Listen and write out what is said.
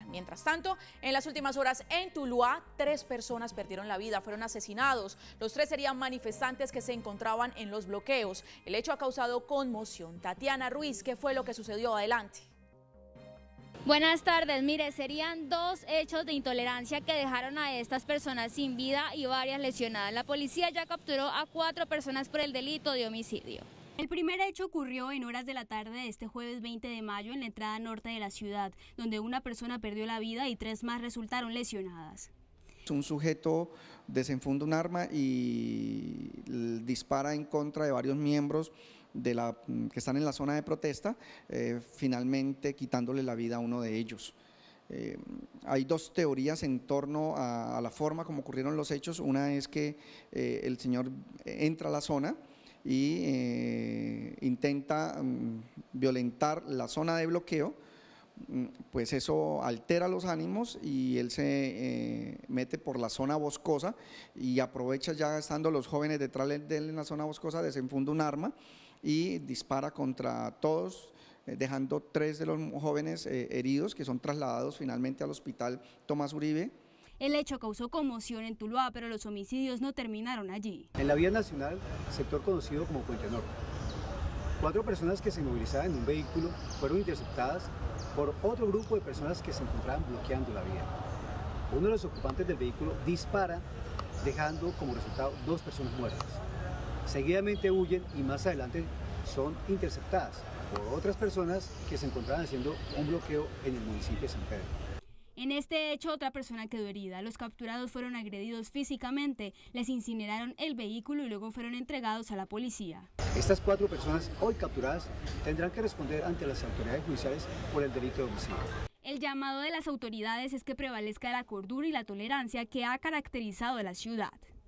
Mientras tanto, en las últimas horas en Tuluá, 3 personas perdieron la vida, fueron asesinados. Los 3 serían manifestantes que se encontraban en los bloqueos. El hecho ha causado conmoción. Tatiana Ruiz, ¿qué fue lo que sucedió? Adelante. Buenas tardes, mire, serían 2 hechos de intolerancia que dejaron a estas personas sin vida y varias lesionadas. La policía ya capturó a 4 personas por el delito de homicidio. El primer hecho ocurrió en horas de la tarde de este jueves 20 de mayo en la entrada norte de la ciudad, donde una persona perdió la vida y 3 más resultaron lesionadas. Un sujeto desenfunda un arma y dispara en contra de varios miembros que están en la zona de protesta, finalmente quitándole la vida a uno de ellos. Hay 2 teorías en torno a la forma como ocurrieron los hechos. Una es que el señor entra a la zona y intenta violentar la zona de bloqueo, pues eso altera los ánimos y él se mete por la zona boscosa y aprovecha, ya estando los jóvenes detrás de él en la zona boscosa, desenfunda un arma y dispara contra todos, dejando 3 de los jóvenes heridos, que son trasladados finalmente al hospital Tomás Uribe. El hecho causó conmoción en Tuluá, pero los homicidios no terminaron allí. En la vía nacional, sector conocido como Puente Norte, 4 personas que se movilizaban en un vehículo fueron interceptadas por otro grupo de personas que se encontraban bloqueando la vía. Uno de los ocupantes del vehículo dispara, dejando como resultado 2 personas muertas. Seguidamente huyen y más adelante son interceptadas por otras personas que se encontraban haciendo un bloqueo en el municipio de San Pedro. En este hecho, otra persona quedó herida. Los capturados fueron agredidos físicamente, les incineraron el vehículo y luego fueron entregados a la policía. Estas 4 personas hoy capturadas tendrán que responder ante las autoridades judiciales por el delito de homicidio. El llamado de las autoridades es que prevalezca la cordura y la tolerancia que ha caracterizado a la ciudad.